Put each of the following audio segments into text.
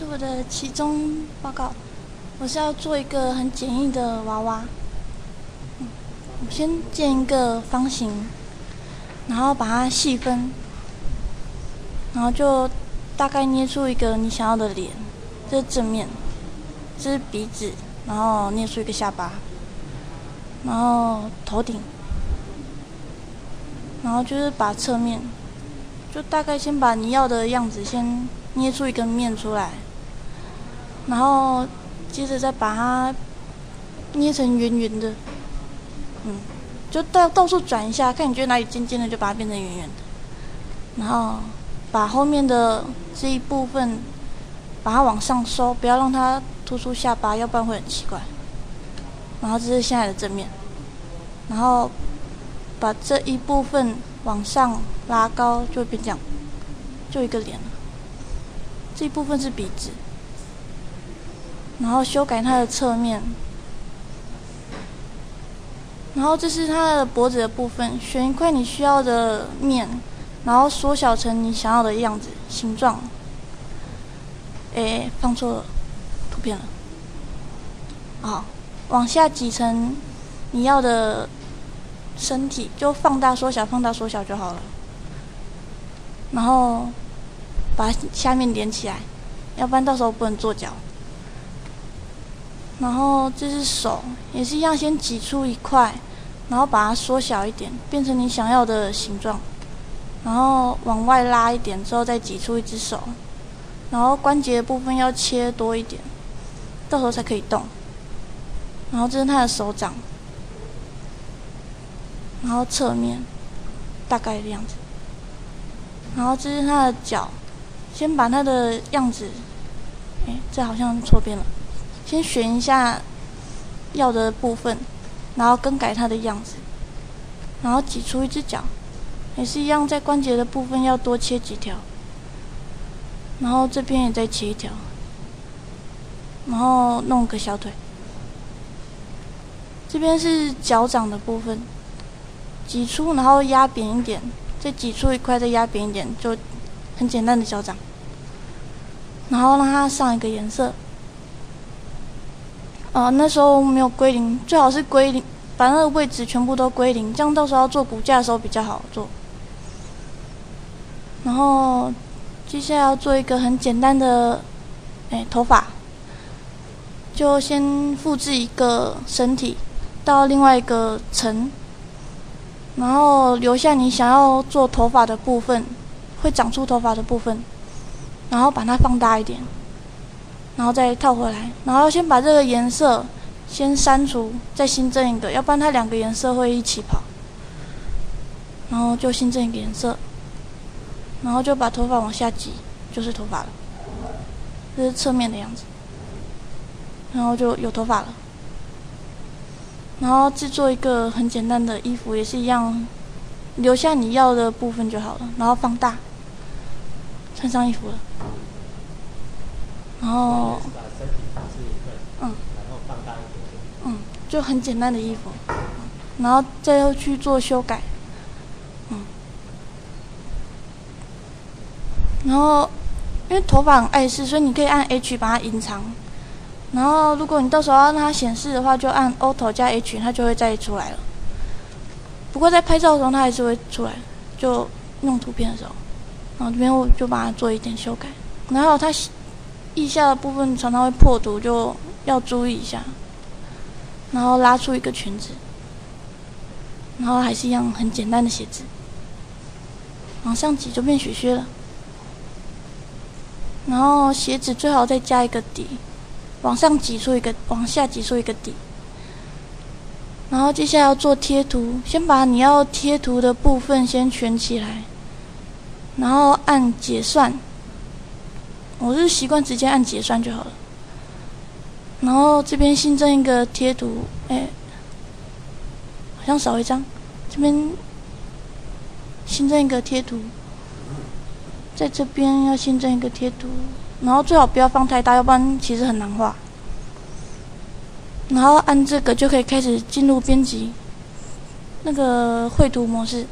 是我的期中报告，我是要做一个很简易的娃娃。我先建一个方形，然后把它细分，然后就大概捏出一个你想要的脸，这是正面，这是鼻子，然后捏出一个下巴，然后头顶，然后就是把侧面，就大概先把你要的样子先捏出一个面出来，然后接着再把它捏成圆圆的，就到处转一下，看你觉得哪里尖尖的就把它变成圆圆的，然后把后面的这一部分把它往上收，不要让它突出下巴，要不然会很奇怪。然后这是现在的正面，然后把这一部分往上拉高，就会变这样，就一个脸了。这一部分是鼻子，然后修改它的侧面，然后这是它的脖子的部分，选一块你需要的面，然后缩小成你想要的样子、形状。放错了图片了。好，往下挤成你要的身体，就放大、缩小、放大、缩小就好了。然后把下面连起来，要不然到时候不能做脚。然后这是手，也是一样，先挤出一块，然后把它缩小一点，变成你想要的形状。然后往外拉一点之后，再挤出一只手。然后关节的部分要切多一点，到时候才可以动。然后这是它的手掌，然后侧面大概的样子。然后这是它的脚，先把它的样子，这好像错边了。先选一下要的部分，然后更改它的样子，然后挤出一只脚，也是一样，在关节的部分要多切几条，然后这边也再切一条，然后弄个小腿。这边是脚掌的部分，挤出然后压扁一点，再挤出一块再压扁一点，就很简单的脚掌。然后让它上一个颜色。那时候没有归零，最好是归零，把那个位置全部都归零，这样到时候要做骨架的时候比较好做。然后接下来要做一个很简单的，头发，就先复制一个身体到另外一个层，然后留下你想要做头发的部分，会长出头发的部分，然后把它放大一点。然后再套回来，然后先把这个颜色先删除，再新增一个，要不然它两个颜色会一起跑。然后就新增一个颜色，然后就把头发往下挤，就是头发了。这是侧面的样子，然后就有头发了。然后制作一个很简单的衣服，也是一样，留下你要的部分就好了，然后放大，穿上衣服了。然后，然后放大一点，就很简单的衣服，然后再去做修改，然后因为头发很碍事，所以你可以按 H 把它隐藏，然后如果你到时候要让它显示的话，就按 Auto 加 H， 它就会再出来了。不过在拍照的时候它还是会出来，就用图片的时候，然后这边我就把它做一点修改，然后它腋下的部分常常会破图，就要注意一下。然后拉出一个裙子，然后还是一样很简单的写字，往上挤就变雪靴了。然后鞋子最好再加一个底，往上挤出一个，往下挤出一个底。然后接下来要做贴图，先把你要贴图的部分先选起来，然后按结算。我是习惯直接按结算就好了。然后这边新增一个贴图，好像少一张，这边新增一个贴图，在这边要新增一个贴图，然后最好不要放太大，要不然其实很难画。然后按这个就可以开始进入编辑那个绘图模式。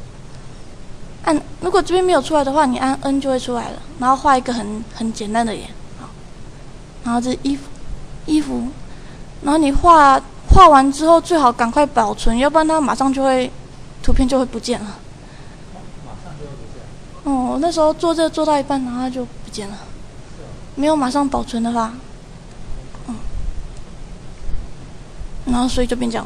如果这边没有出来的话，你按 N 就会出来了，然后画一个很简单的脸。好， 然后这衣服，然后你画完之后最好赶快保存，要不然它马上就会图片就会不见了。 马上就会不见。 哦，那时候做这做到一半，然后它就不见了，没有马上保存的话，然后所以就变这样。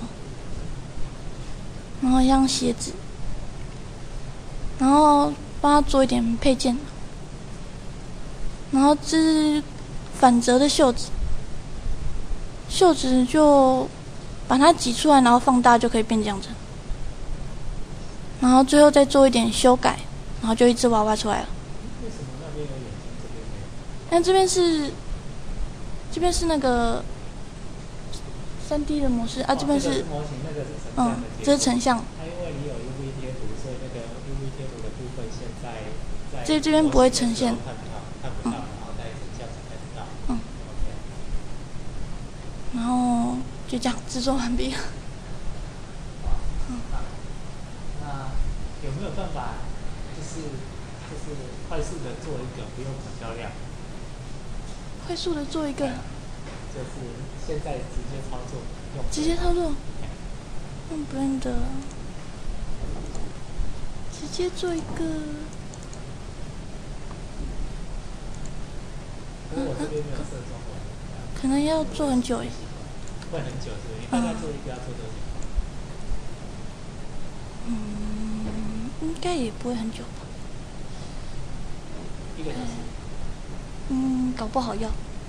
然后像鞋子，然后帮它做一点配件，然后这是反折的袖子，袖子就把它挤出来，然后放大就可以变这样子，然后最后再做一点修改，然后就一只娃娃出来了。 为什么那边有眼睛，这边没有？ 但这边是那个3D 的模式啊，这边是模型，那个是成像的结果。 这是成像。 因为你有 UV 贴图，所以那个 UV 贴图的部分现在这边不会呈现， 看不到，然后在成像才看得到。 然后就这样制作完毕。 那有没有办法，就是快速的做一个不用很漂亮？ 快速的做一个。 就是现在直接操作， 直接操作，用 Blender， 直接做一个。 不过我这边没有设中文。 可能要做很久诶。 会很久是不是？你大概做一个要做多久？ 应该也不会很久吧。 1个小时。 搞不好要。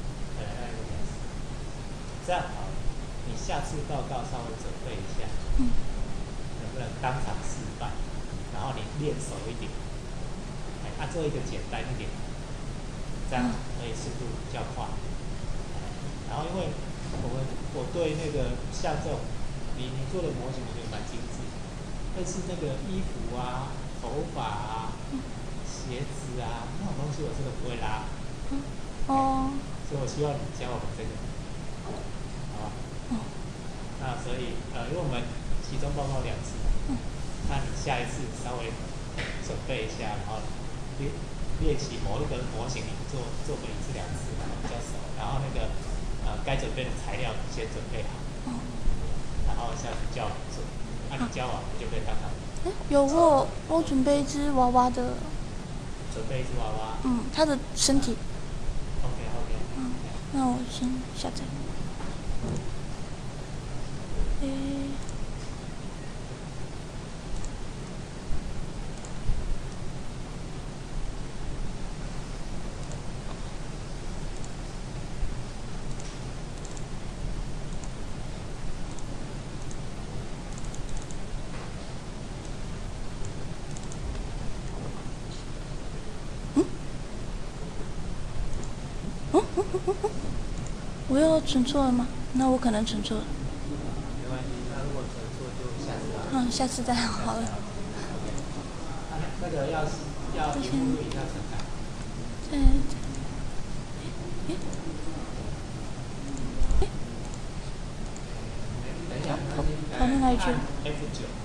这样好了，你下次报告稍微准备一下，能不能当场示范？然后你练熟一点，做一个简单一点，这样可以速度比较快。然后因为我对那个像这种你做的模型，我觉得蛮精致，但是那个衣服啊、头发啊、鞋子啊那种东西，我真的不会拉。所以我希望你教我们这个。好吧，那所以因为我们期中报告2次，那你下一次稍微准备一下，然后练习某一个模型，你做个1次2次，然后比较熟，然后那个该准备的材料你先准备好，然后下次叫你做，那你教完你就可以当场。 有我准备一只娃娃的。 准备一只娃娃。 它的身体。 OK。 那我先下载。我又存错了吗？那我可能存错了。 没关系，那如果存错就下次。 下次再好了。 那个要荧幕录影要存档。等一下， 跑到哪里去了？ F9。